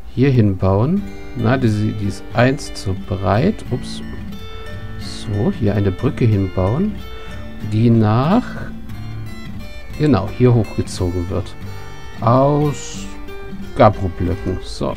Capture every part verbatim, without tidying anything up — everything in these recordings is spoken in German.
hier hinbauen. Na, die, die ist eins zu breit. Ups. So, hier eine Brücke hinbauen, die nach... Genau, hier hochgezogen wird. Aus Gabbro-Blöcken. So.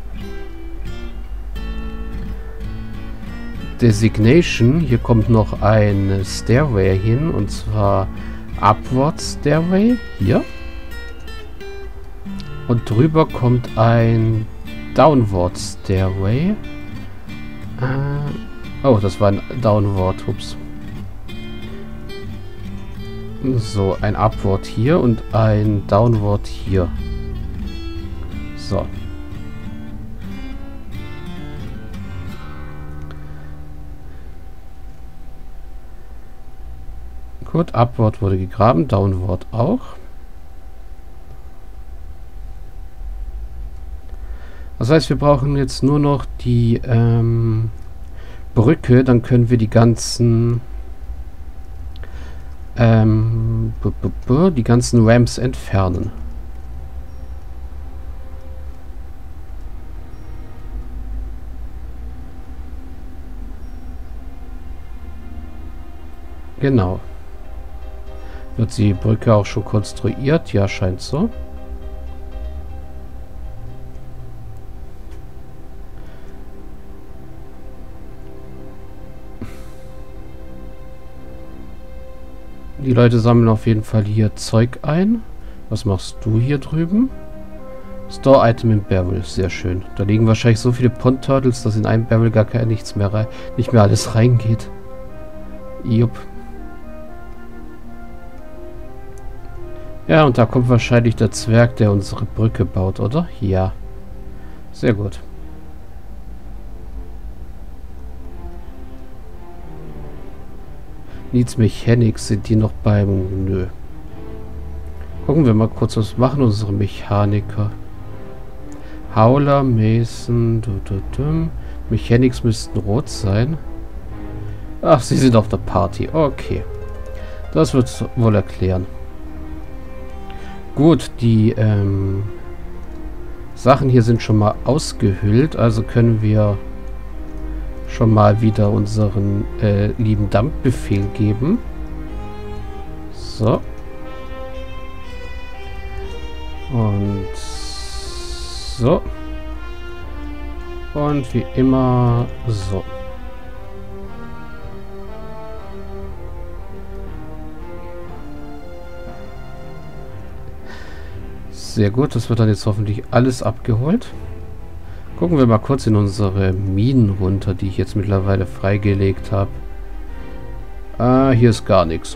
Designation. Hier kommt noch ein Stairway hin. Und zwar Upward Stairway. Hier. Und drüber kommt ein Downward Stairway. Äh, oh, das war ein Downward. Ups. So, ein Upward hier und ein Downward hier. So. Gut, Upward wurde gegraben, Downward auch. Das heißt, wir brauchen jetzt nur noch die ähm, Brücke, dann können wir die ganzen ähm, die ganzen Ramps entfernen. Genau. Wird die Brücke auch schon konstruiert? Ja, scheint so. Die Leute sammeln auf jeden Fall hier Zeug ein. Was machst du hier drüben? Store Item in Barrel. Sehr schön. Da liegen wahrscheinlich so viele Pond Turtles, dass in einem Barrel gar kein nichts mehr rein, nicht mehr alles reingeht. Jupp. Ja, und da kommt wahrscheinlich der Zwerg, der unsere Brücke baut, oder? Ja. Sehr gut. Needs Mechanics, sind die noch beim... Nö. Gucken wir mal kurz, was machen unsere Mechaniker. Howler, Mason, du, du, du. Mechanics müssten rot sein. Ach, sie sind auf der Party. Okay. Das wird es wohl erklären. Gut, die ähm, Sachen hier sind schon mal ausgehüllt, also können wir schon mal wieder unseren äh, lieben Dump-Befehl geben. So. Und so. Und wie immer so. Sehr gut, das wird dann jetzt hoffentlich alles abgeholt. Gucken wir mal kurz in unsere Minen runter, die ich jetzt mittlerweile freigelegt habe. Ah, hier ist gar nichts.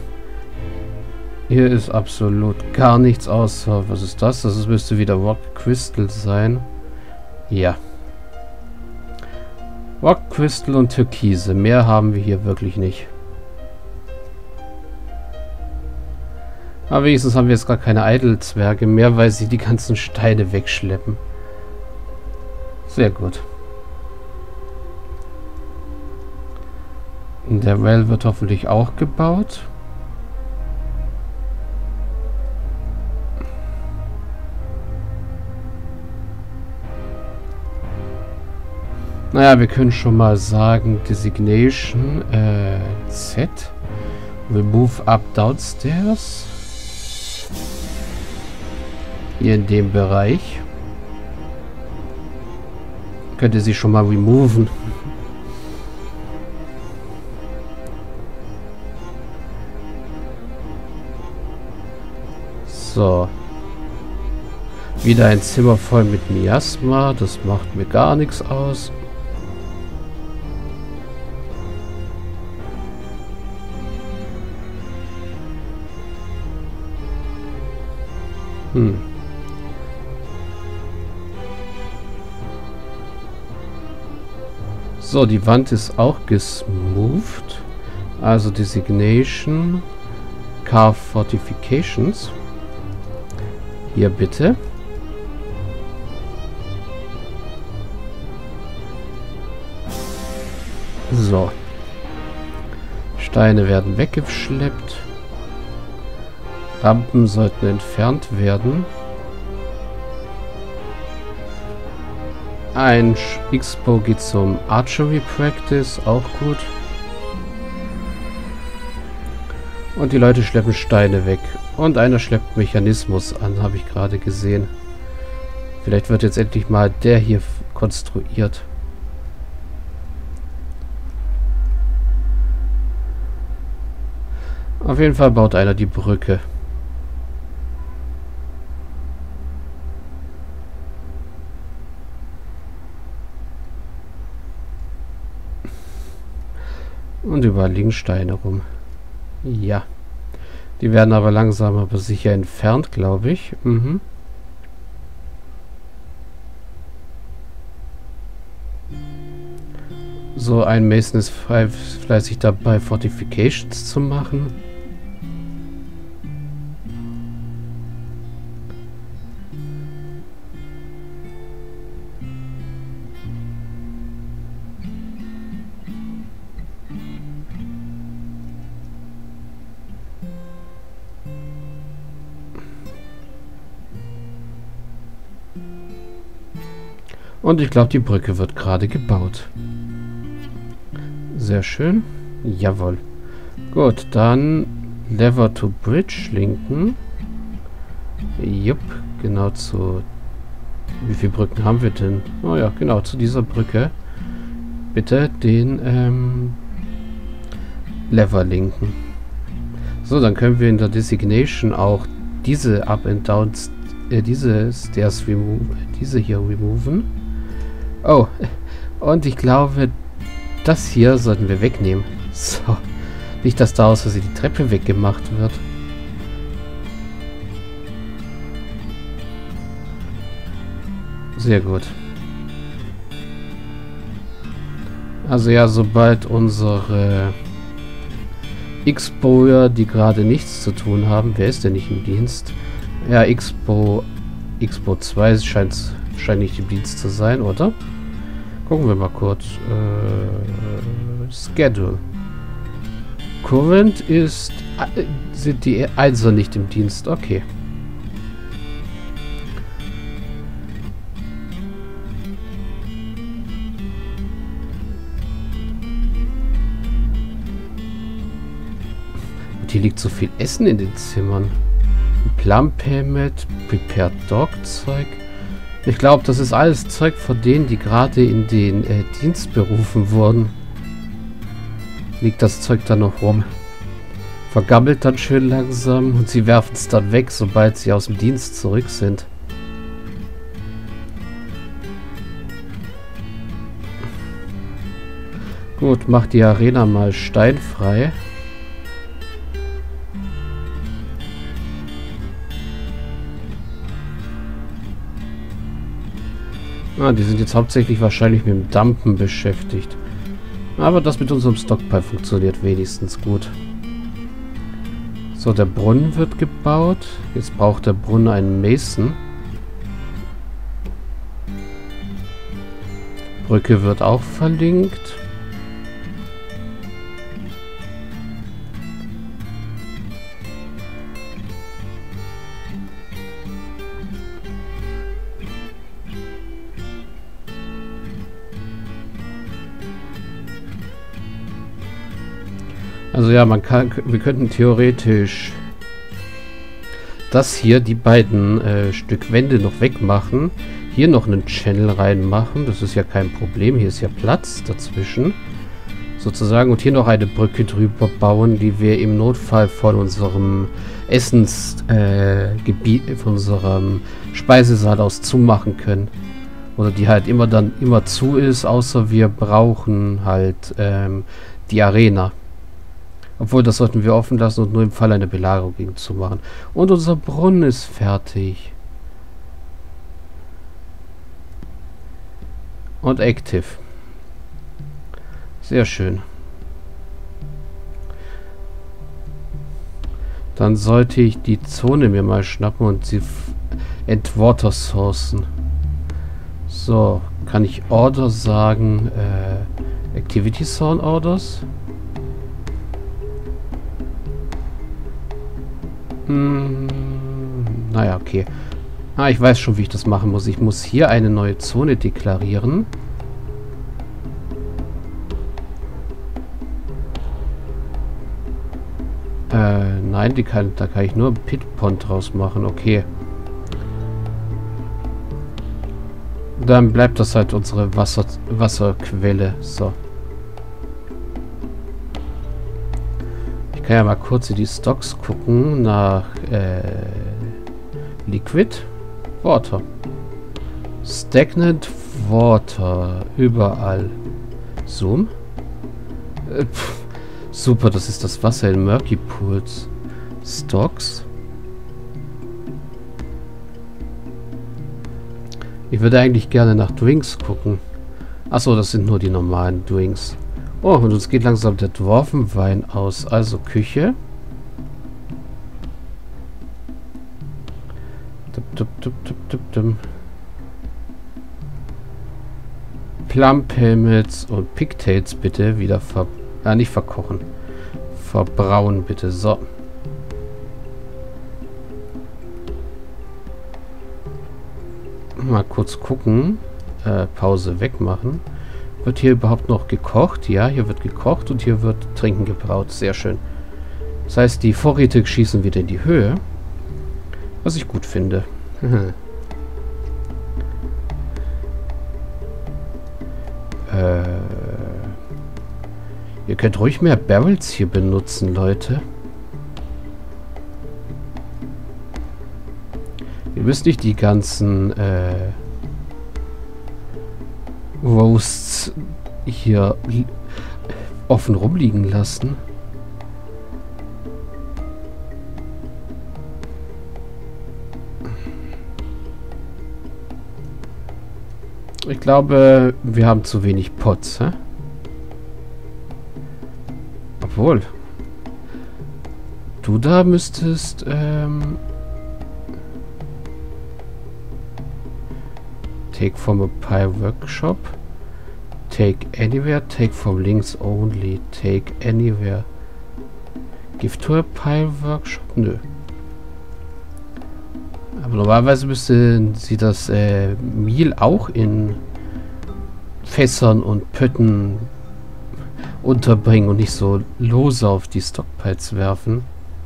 Hier ist absolut gar nichts außer... Was ist das? Das müsste wieder Rock Crystal sein. Ja. Rock Crystal und Türkise. Mehr haben wir hier wirklich nicht. Aber wenigstens haben wir jetzt gar keine Eidelzwerge mehr, weil sie die ganzen Steine wegschleppen. Sehr gut. Der Well wird hoffentlich auch gebaut. Naja, wir können schon mal sagen, Designation äh, Z. Remove up downstairs. Hier in dem Bereich. Könnte sie schon mal removen. So. Wieder ein Zimmer voll mit Miasma. Das macht mir gar nichts aus. Hm. So, die Wand ist auch gesmoothed. Also Designation. Carve Fortifications. Hier bitte. So. Steine werden weggeschleppt. Rampen sollten entfernt werden. Ein X-Bow geht zum Archery Practice, auch gut. Und die Leute schleppen Steine weg. Und einer schleppt Mechanismus an, habe ich gerade gesehen. Vielleicht wird jetzt endlich mal der hier konstruiert. Auf jeden Fall baut einer die Brücke. Und überall liegen Steine rum. Ja. Die werden aber langsam aber sicher entfernt, glaube ich. Mhm. So, ein Mason ist fleißig dabei, Fortifications zu machen. Und ich glaube, die Brücke wird gerade gebaut. Sehr schön. Jawohl. Gut, dann Lever to Bridge linken. Jupp, genau zu... Wie viele Brücken haben wir denn? Oh ja, genau, zu dieser Brücke. Bitte den ähm, Lever linken. So, dann können wir in der Designation auch diese Up and Downs, äh, diese Stairs remove, diese hier removen. Oh, und ich glaube, das hier sollten wir wegnehmen. So. Nicht, dass da aus Versehen die Treppe weggemacht wird. Sehr gut. Also ja, sobald unsere X-Bower, die gerade nichts zu tun haben, wer ist denn nicht im Dienst? Ja, X-Bow, X-Bow zwei scheint, scheint nicht im Dienst zu sein, oder? Gucken wir mal kurz. Äh, Schedule. Current ist... Äh, sind die Einser nicht im Dienst? Okay. Und hier liegt so viel Essen in den Zimmern. Plum Payment, Prepared Dog Zeug. Ich glaube, das ist alles Zeug von denen, die gerade in den äh, Dienst berufen wurden. Liegt das Zeug da noch rum. Vergammelt dann schön langsam und sie werfen es dann weg, sobald sie aus dem Dienst zurück sind. Gut, macht die Arena mal steinfrei. Ah, die sind jetzt hauptsächlich wahrscheinlich mit dem Dumpen beschäftigt. Aber das mit unserem Stockpile funktioniert wenigstens gut. So, der Brunnen wird gebaut. Jetzt braucht der Brunnen einen Mason. Brücke wird auch verlinkt. Also ja, man kann, wir könnten theoretisch das hier, die beiden äh, Stück Wände noch wegmachen. Hier noch einen Channel reinmachen. Das ist ja kein Problem. Hier ist ja Platz dazwischen. Sozusagen. Und hier noch eine Brücke drüber bauen, die wir im Notfall von unserem Essensgebiet, äh, von unserem Speisesaal aus zumachen können. Oder die halt immer dann immer zu ist, außer wir brauchen halt ähm, die Arena. Obwohl, das sollten wir offen lassen und nur im Fall einer Belagerung gegen zu machen. Und unser Brunnen ist fertig. Und active. Sehr schön. Dann sollte ich die Zone mir mal schnappen und sie entwater sourcen. So, kann ich Order sagen? Äh, Activity Zone Orders? Hm, naja, okay. Ah, ich weiß schon, wie ich das machen muss. Ich muss hier eine neue Zone deklarieren. Äh, nein, die kann, da kann ich nur einen Pitpond draus machen. Okay. Dann bleibt das halt unsere Wasser, Wasserquelle. So. Ich kann ja mal kurz in die Stocks gucken nach äh, Liquid Water. Stagnant Water. Überall. Zoom. Äh, pff, super, das ist das Wasser in Murky Pools. Stocks. Ich würde eigentlich gerne nach Drinks gucken. Achso, das sind nur die normalen Drinks. Oh, und uns geht langsam der Dwarfenwein aus. Also Küche. Plum Helmets und Pigtails bitte wieder ver... Ah, nicht verkochen. Verbrauen bitte. So. Mal kurz gucken. Äh, Pause wegmachen. Wird hier überhaupt noch gekocht? Ja, hier wird gekocht und hier wird Trinken gebraut. Sehr schön. Das heißt, die Vorräte schießen wieder in die Höhe. Was ich gut finde. äh, ihr könnt ruhig mehr Barrels hier benutzen, Leute. Ihr müsst nicht die ganzen äh, Roasts hier offen rumliegen lassen. Ich glaube, wir haben zu wenig Pots, hä? Obwohl. Du da müsstest, ähm... Take from a pie workshop. Take anywhere. Take from links only. Take anywhere. Give to a pie workshop? Nö. Aber normalerweise müssten sie das äh, Mehl auch in Fässern und Pötten unterbringen und nicht so lose auf die Stockpiles werfen.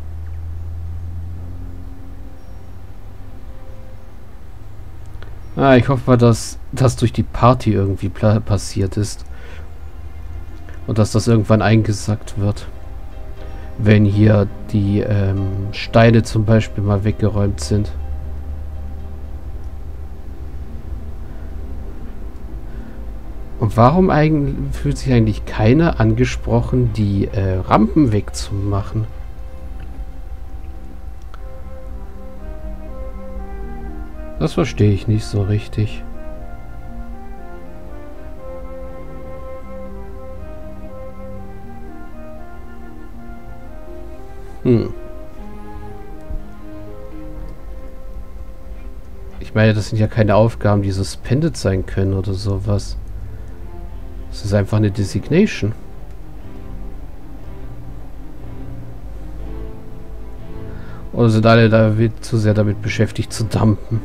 Ah, ich hoffe mal, dass das durch die Party irgendwie passiert ist. Und dass das irgendwann eingesackt wird. Wenn hier die ähm, Steine zum Beispiel mal weggeräumt sind. Und warum eigentlich fühlt sich eigentlich keiner angesprochen, die äh, Rampen wegzumachen? Das verstehe ich nicht so richtig. Hm. Ich meine, das sind ja keine Aufgaben, die suspended sein können oder sowas. Das ist einfach eine Designation. Oder sind alle da zu sehr damit beschäftigt zu dumpen?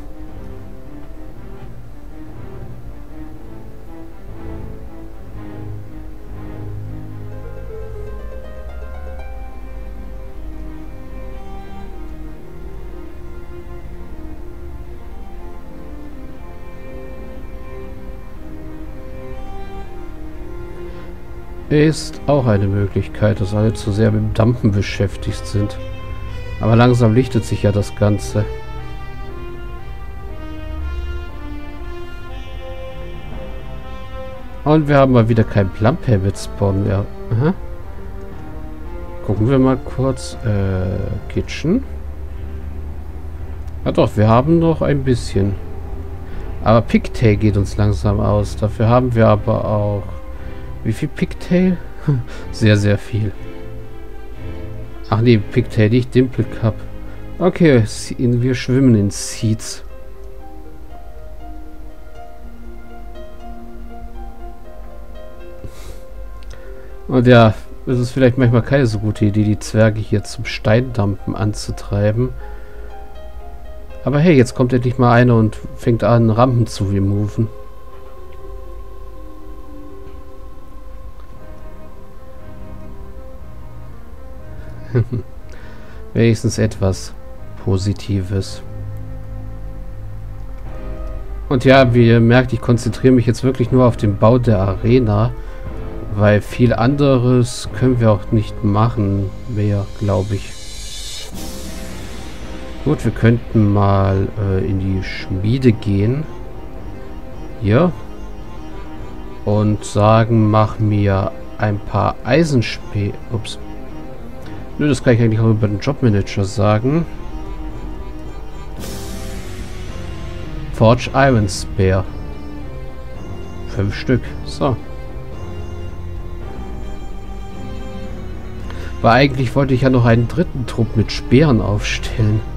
Ist auch eine Möglichkeit, dass alle zu sehr mit dem Dumpen beschäftigt sind. Aber langsam lichtet sich ja das Ganze. Und wir haben mal wieder kein Plump Habit Spawn mehr. Aha. Gucken wir mal kurz. Äh, Kitchen. Ja doch, wir haben noch ein bisschen. Aber Pigtail geht uns langsam aus. Dafür haben wir aber auch... Wie viel Pigtail? Sehr, sehr viel. Ach nee, Pigtail, nicht Dimple Cup. Okay, wir schwimmen in Seeds. Und ja, es ist vielleicht manchmal keine so gute Idee, die Zwerge hier zum Steindampen anzutreiben. Aber hey, jetzt kommt endlich mal einer und fängt an, Rampen zu removen. Wenigstens etwas Positives. Und ja, wie ihr merkt, ich konzentriere mich jetzt wirklich nur auf den Bau der Arena, weil viel anderes können wir auch nicht machen mehr, glaube ich. Gut, wir könnten mal äh, in die Schmiede gehen. Hier. Und sagen, mach mir ein paar Eisenspäne. Ups. Nö, das kann ich eigentlich auch über den Jobmanager sagen. Forge Iron Spear. Fünf Stück. So. Weil eigentlich wollte ich ja noch einen dritten Trupp mit Speeren aufstellen.